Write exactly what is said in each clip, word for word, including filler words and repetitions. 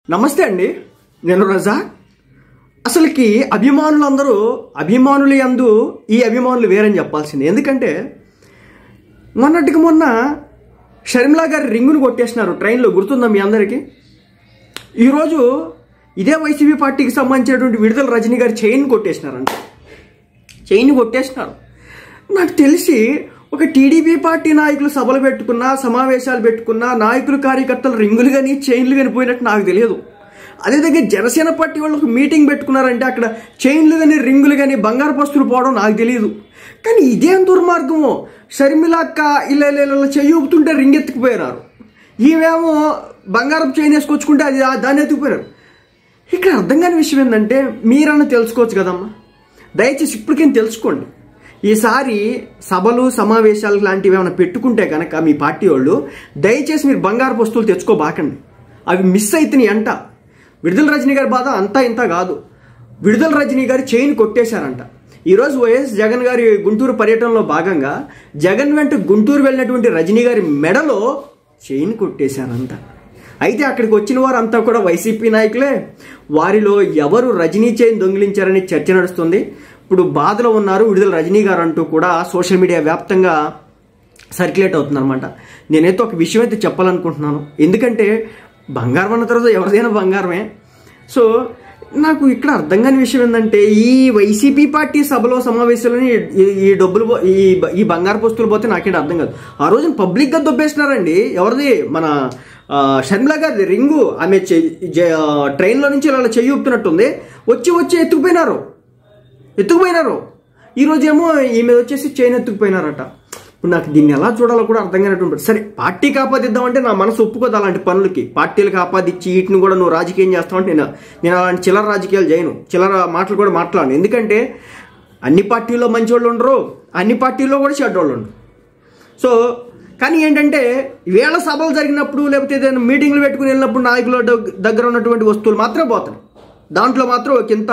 నమస్తే అండి, నేను రజా. అసలుకి అభిమానులందరూ అభిమానులు యందు ఈ అభిమానులు వేరని చెప్పాల్సింది. ఎందుకంటే మొన్నటికి మొన్న షర్మిలా గారి రింగును కొట్టేసినారు ట్రైన్లో, గుర్తుందా మీ అందరికీ? ఈరోజు ఇదే వైసీపీ పార్టీకి సంబంధించినటువంటి విడుదల రజనీ గారి చైన్ కొట్టేసినారంట. చైన్ కొట్టేసినారు. నాకు తెలిసి ఒక టీడీపీ పార్టీ నాయకులు సభలు పెట్టుకున్నా, సమావేశాలు పెట్టుకున్నా, నాయకులు కార్యకర్తలు రింగులు కానీ చైన్లు కానీ పోయినట్టు నాకు తెలియదు. అదే దగ్గర జనసేన పార్టీ వాళ్ళు ఒక మీటింగ్ పెట్టుకున్నారంటే అక్కడ చైన్లు కానీ రింగులు కానీ బంగారు పస్తులు పోవడం నాకు తెలియదు. కానీ ఇదేం దుర్మార్గమో, షర్మిల అక్క ఇలా ఇలా చెయ్యూపుతుంటే రింగ్ ఎత్తుకుపోయినారు, ఈమెమో బంగారపు చైన్ వేసుకొచ్చుకుంటే అది దాన్ని ఎత్తుకుపోయినారు. ఇక్కడ అర్థం కాని విషయం ఏంటంటే, మీరన్నా తెలుసుకోవచ్చు కదమ్మా, దయచేసి ఇప్పటికేం తెలుసుకోండి. ఈసారి సభలు సమావేశాలు లాంటివి ఏమైనా పెట్టుకుంటే కనుక మీ పార్టీ వాళ్ళు దయచేసి మీరు బంగారు వస్తువులు తెచ్చుకోబాకండి. అవి మిస్ అవుతున్నాయి అంట. విడుదల రజనీ గారి బాధ అంతా ఇంత కాదు. విడుదల రజనీ గారి చైన్ కొట్టేశారంట. ఈరోజు వైఎస్ జగన్ గారి గుంటూరు పర్యటనలో భాగంగా జగన్ వెంట గుంటూరు వెళ్ళినటువంటి రజనీ గారి మెడలో చైన్ కొట్టేశారంట. అయితే అక్కడికి వచ్చిన వారు అంతా కూడా వైసీపీ నాయకులే. వారిలో ఎవరు రజనీ చైన్ దొంగిలించారని చర్చ నడుస్తుంది. ఇప్పుడు బాధలో ఉన్నారు విడుదల రజనీ గారు అంటూ కూడా సోషల్ మీడియా వ్యాప్తంగా సర్క్యులేట్ అవుతుంది అనమాట. నేనైతే ఒక విషయం అయితే చెప్పాలనుకుంటున్నాను. ఎందుకంటే బంగారం అన్న తర్వాత ఎవరిదైనా బంగారమే. సో నాకు ఇక్కడ అర్థం కాని విషయం ఏంటంటే, ఈ వైసీపీ పార్టీ సభలో సమావేశాలని ఈ డబ్బులు ఈ ఈ బంగారు వస్తువులు పోతే నాకేంటి అర్థం కాదు. ఆ రోజున పబ్లిక్గా దొబ్బేసినారండి. ఎవరిది? మన షర్మిలా గారి రింగు. ఆమె ట్రైన్లో నుంచి ఇలా చెయ్యి ఊపుతున్నట్టుంది, వచ్చి వచ్చి ఎత్తుకుపోయినారు ఎత్తుకుపోయినారు ఈరోజు ఏమో ఈమె వచ్చేసి చైన్ ఎత్తుకుపోయినారట. ఇప్పుడు నాకు దీన్ని ఎలా చూడాలో కూడా అర్థం కానటువంటి. సరే, పార్టీకి ఆపాదిద్దామంటే నా మనసు ఒప్పుకోదు అలాంటి పనులకి. పార్టీలకు ఆపాదిచ్చి వీటిని కూడా నువ్వు రాజకీయం చేస్తావంటే నేను నేను అలాంటి చిల్లర రాజకీయాలు చేయను, చిల్లర మాటలు కూడా మాట్లాడను. ఎందుకంటే అన్ని పార్టీల్లో మంచి వాళ్ళు ఉండరు, అన్ని పార్టీల్లో కూడా చెడ్డోళ్ళు ఉండరు. సో కానీ ఏంటంటే వేళ సభలు జరిగినప్పుడు లేకపోతే ఏదైనా మీటింగ్లు పెట్టుకుని వెళ్ళినప్పుడు నాయకుల దగ్గర ఉన్నటువంటి వస్తువులు మాత్రమే పోతాయి. దాంట్లో మాత్రం ఒక ఇంత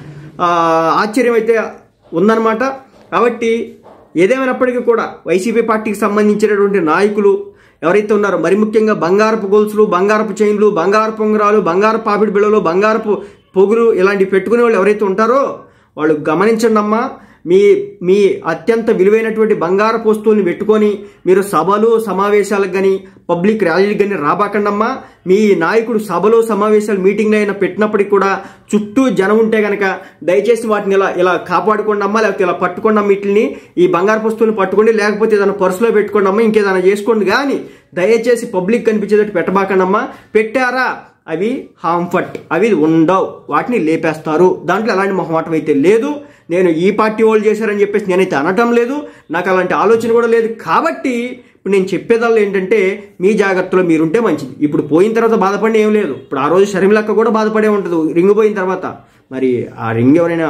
ఆశ్చర్యం అయితే ఉందన్నమాట. కాబట్టి ఏదేమైనప్పటికీ కూడా వైసీపీ పార్టీకి సంబంధించినటువంటి నాయకులు ఎవరైతే ఉన్నారో, మరి ముఖ్యంగా బంగారపు గొలుసులు, బంగారపు చైన్లు, బంగారపు ఉంగరాలు, బంగారపు పాపిడి బిళ్ళలు, బంగారపు పొగులు ఇలాంటివి పెట్టుకునే వాళ్ళు ఎవరైతే ఉంటారో వాళ్ళు గమనించండి అమ్మా. మీ మీ అత్యంత విలువైనటువంటి బంగారపు వస్తువుల్ని పెట్టుకొని మీరు సభలు సమావేశాలకు కానీ పబ్లిక్ ర్యాలీలకు కానీ రాబాకండమ్మా. మీ నాయకుడు సభలు సమావేశాలు మీటింగ్లు అయినా పెట్టినప్పటికి కూడా చుట్టూ జనం ఉంటే కనుక దయచేసి వాటిని ఇలా ఇలా కాపాడుకోండి అమ్మా, లేకపోతే ఇలా పట్టుకోండి అమ్మ, వీటిని ఈ బంగారపు వస్తువుని పట్టుకోండి, లేకపోతే ఏదైనా పర్సులో పెట్టుకోండి అమ్మా, ఇంకేదైనా చేసుకోండి. కానీ దయచేసి పబ్లిక్ కనిపించేటట్టు పెట్టబాకండమ్మా. పెట్టారా అవి హాంఫర్ట్, అవి ఉండవు, వాటిని లేపేస్తారు. దాంట్లో ఎలాంటి మొహమాటం అయితే లేదు. నేను ఈ పార్టీ వాళ్ళు చేశారని చెప్పేసి నేనైతే అనటం లేదు, నాకు అలాంటి ఆలోచన కూడా లేదు. కాబట్టి ఇప్పుడు నేను చెప్పేదాళ్ళు ఏంటంటే, మీ జాగ్రత్తలో మీరుంటే మంచిది. ఇప్పుడు పోయిన తర్వాత బాధపడి ఏం లేదు. ఇప్పుడు ఆ రోజు షర్మిలక్క కూడా బాధపడే ఉంటుంది రింగ్ పోయిన తర్వాత. మరి ఆ రింగ్ ఎవరైనా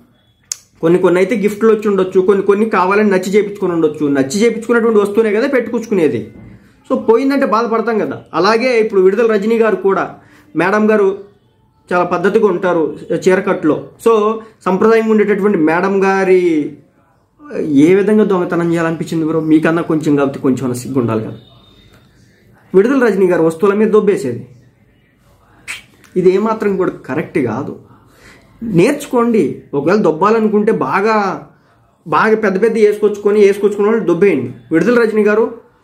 కొన్ని కొన్ని అయితే గిఫ్ట్లు వచ్చి ఉండొచ్చు, కొన్ని కొన్ని కావాలని నచ్చి చేయించుకొని ఉండొచ్చు. నచ్చి చేయించుకున్నటువంటి వస్తువునే కదా పెట్టుకుచ్చుకునేది. సో పోయిందంటే బాధపడతాం కదా. అలాగే ఇప్పుడు విడుదల రజనీ గారు కూడా, మేడం గారు చాలా పద్ధతిగా ఉంటారు చీరకట్టులో. సో సంప్రదాయంగా ఉండేటటువంటి మేడం గారి ఏ విధంగా దొంగతనం చేయాలనిపించింది బ్రో? మీకన్నా కొంచెం కాబట్టి కొంచెం సిగ్గు ఉండాలి కదా. విడుదల రజనీ గారు వస్తువుల మీద దొబ్బేసేది ఇది ఏమాత్రం కూడా కరెక్ట్ కాదు. నేర్చుకోండి. ఒకవేళ దొబ్బాలనుకుంటే బాగా బాగా పెద్ద పెద్ద వేసుకొచ్చుకొని వేసుకొచ్చుకున్న వాళ్ళు దొబ్బేయండి. విడుదల రజనీ గారు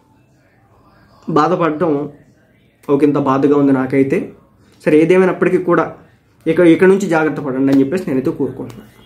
బాధపడటం ఒకంత బాధగా ఉంది నాకైతే. సరే, ఏదేమైనప్పటికీ కూడా ఇక ఇక్కడ నుంచి జాగ్రత్త పడండి అని చెప్పేసి నేనైతే కోరుకుంటున్నాను.